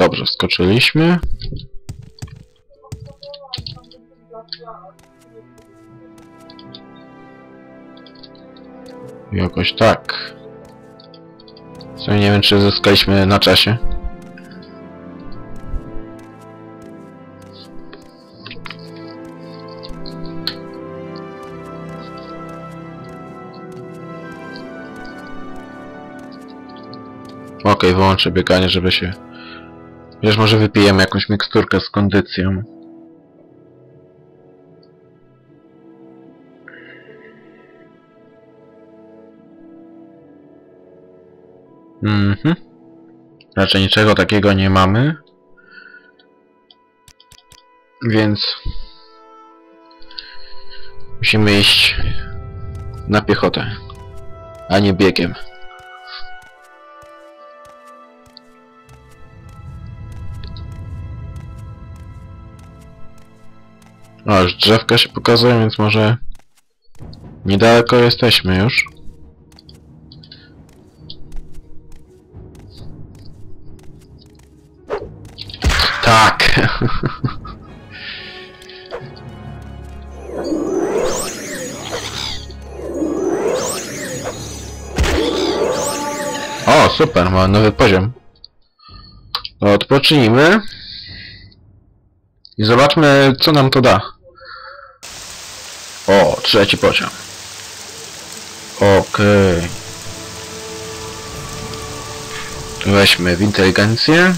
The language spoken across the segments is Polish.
Dobrze, skoczyliśmy. Jakoś tak. Co nie wiem, czy zyskaliśmy na czasie. Okej, wyłączę bieganie, żeby się... Wiesz, może wypijemy jakąś miksturkę z kondycją. Raczej niczego takiego nie mamy. Więc... musimy iść na piechotę, a nie biegiem. O, już drzewka się pokazują, więc może niedaleko jesteśmy już. Tak! O, super, mamy nowy poziom. Odpocznijmy. I zobaczmy, co nam to da. O, trzeci poziom. Okej. Weźmy w inteligencję.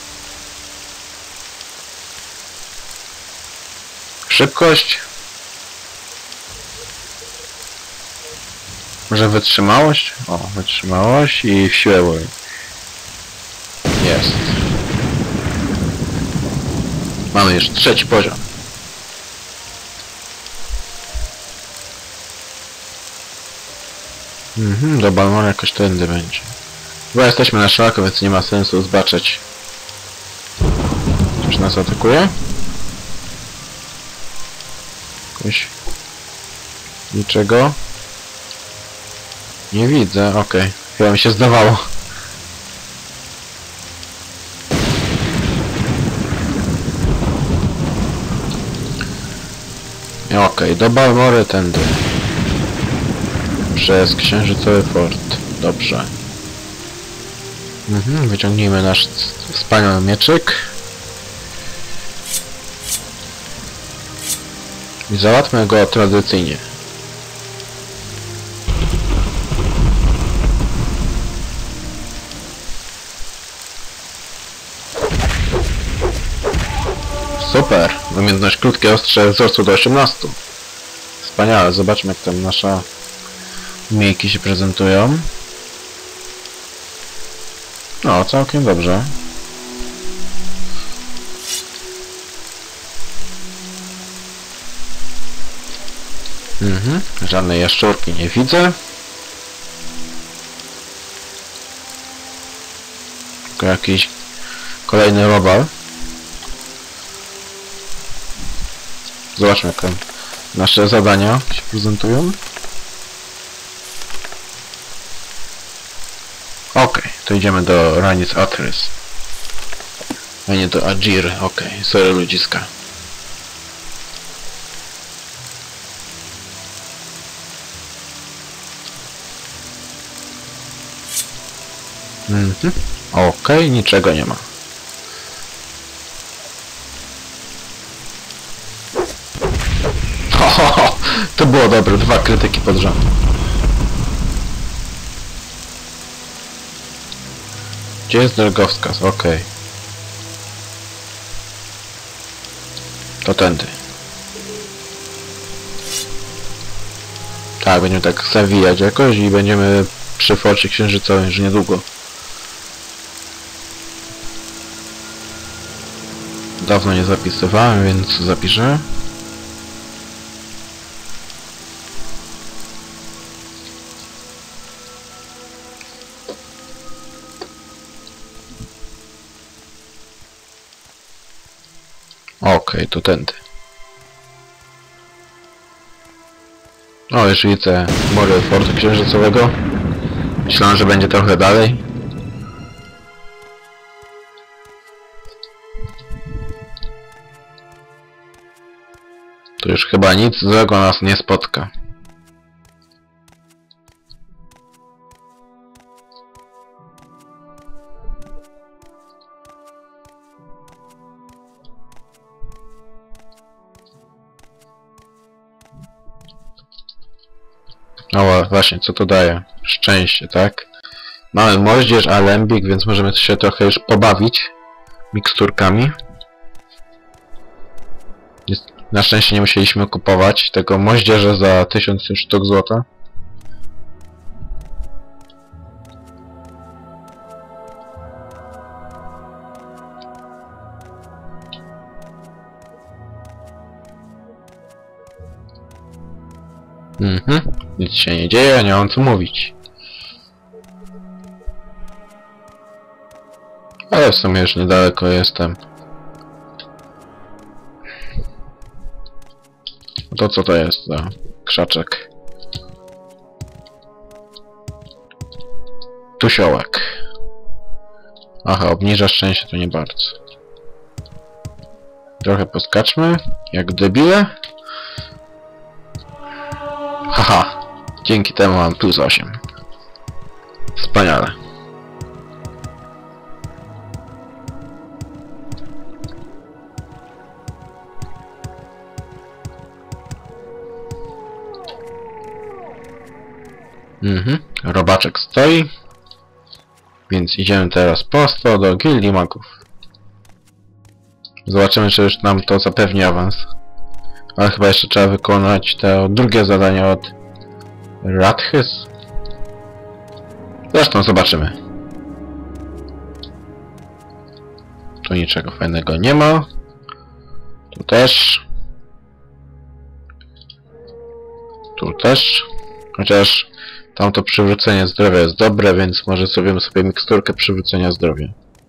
Szybkość. Może wytrzymałość? O, wytrzymałość i w siłę woli. Jest. Mamy już trzeci poziom. Dobra, może jakoś tędy będzie. Bo jesteśmy na szlaku, więc nie ma sensu zbaczać. Coś nas atakuje? Jakoś... niczego? Nie widzę, okej. Chyba mi się zdawało. Okej, do Balmory tędy. Przez księżycowy fort. Dobrze. Wyciągnijmy nasz wspaniały mieczyk. I załatwmy go tradycyjnie. Super! Umiejętność krótkie ostrze wzrostu do 18. Wspaniale, zobaczmy jak tam nasze umiejki się prezentują. No, całkiem dobrze. Żadnej jaszczurki nie widzę. Tylko jakiś kolejny robal. Zobaczmy jak tam nasze zadania się prezentują. Okej, to idziemy do Ranic Atrys. A nie do Ajir, okej, sorry ludziska. Okej, niczego nie ma. To było dobre, 2 krytyki pod rząd. Gdzie jest drogowskaz? Okej. To tędy. Tak, będziemy tak zawijać jakoś i będziemy przy forcie księżycowym już niedługo. Dawno nie zapisywałem, więc zapiszę. Okej, to tędy. O, już widzę mury fortu księżycowego. Myślałem, że będzie trochę dalej. To już chyba nic złego nas nie spotka. O, właśnie, co to daje? Szczęście, tak? Mamy moździerz, alembik, więc możemy się trochę już pobawić miksturkami. Na szczęście nie musieliśmy kupować tego moździerza za 1000 sztuk złota. Nic się nie dzieje, nie mam co mówić. Ale w sumie już niedaleko jestem. To co to jest za krzaczek? Tusiołek. Aha, obniża szczęście, to nie bardzo. Trochę poskaczmy, jak debile. Haha, dzięki temu mam plus 8. Wspaniale. Robaczek stoi. Więc idziemy teraz prosto do Gildii Magów. Zobaczymy, czy już nam to zapewni awans. Ale chyba jeszcze trzeba wykonać to drugie zadanie od Radhys. Zresztą zobaczymy. Tu niczego fajnego nie ma. Tu też. Tu też. Chociaż tamto przywrócenie zdrowia jest dobre, więc może zrobimy sobie miksturkę przywrócenia zdrowia.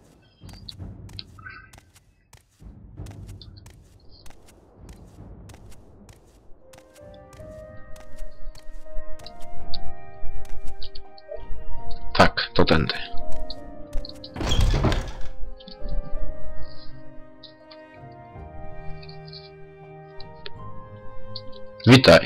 Tak, to tędy. Witaj.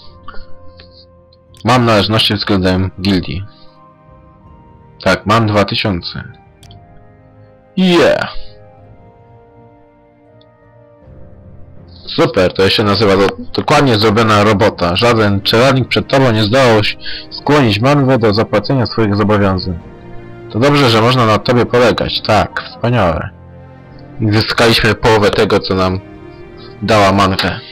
Mam należności względem gildii. Tak, mam 2000. Yeah! Super, to się nazywa dokładnie zrobiona robota. Żaden czeladnik przed tobą nie zdołał skłonić manwę do zapłacenia swoich zobowiązań. To dobrze, że można na tobie polegać. Tak, wspaniałe. Zyskaliśmy połowę tego, co nam dała manwę.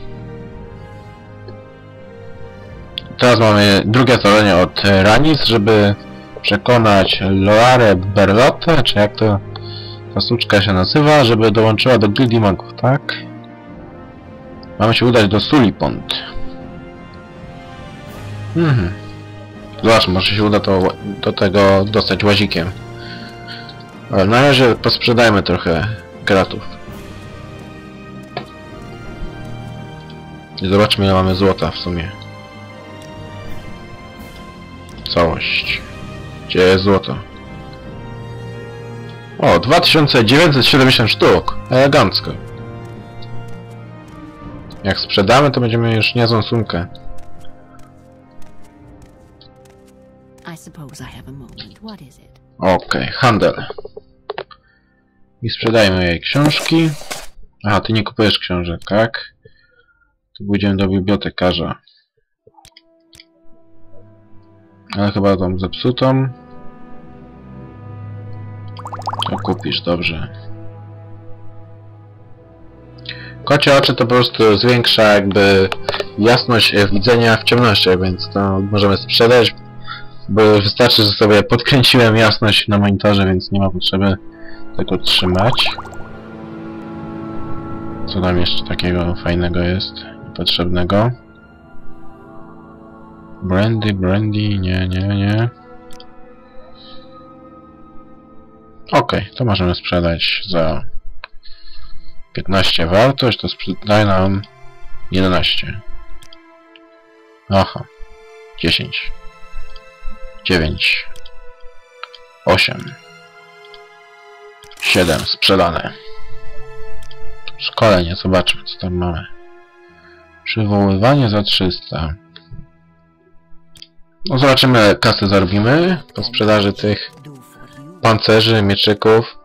Teraz mamy drugie zadanie od Ranis, żeby przekonać Loarę Berlotę, czy jak to ta suczka się nazywa, żeby dołączyła do Gildii Magów, tak? Mamy się udać do Sulipont. Zobacz, może się uda to do tego dostać łazikiem. Ale na razie posprzedajmy trochę gratów. I zobaczmy, ile mamy złota w sumie. Całość. Gdzie jest złoto? O, 2970 sztuk. Elegancko. Jak sprzedamy, to będziemy już niezłą sumkę. Okej, handel. I sprzedajmy jej książki. Aha, ty nie kupujesz książek, tak? Tu pójdziemy do bibliotekarza. Ale chyba tą zepsutą. To kupisz, dobrze. Kocie oczy to po prostu zwiększa jakby jasność widzenia w ciemnościach, więc to możemy sprzedać. Bo wystarczy, że sobie podkręciłem jasność na monitorze, więc nie ma potrzeby tego trzymać. Co tam jeszcze takiego fajnego jest? Niepotrzebnego. Brandy, nie. Okej, to możemy sprzedać za 15 wartość, to sprzedaje nam 11. Aha, 10. 9. 8. 7 sprzedane. Szkolenie, zobaczmy co tam mamy. Przywoływanie za 300. No zobaczymy, kasę zarobimy po sprzedaży tych pancerzy, mieczyków.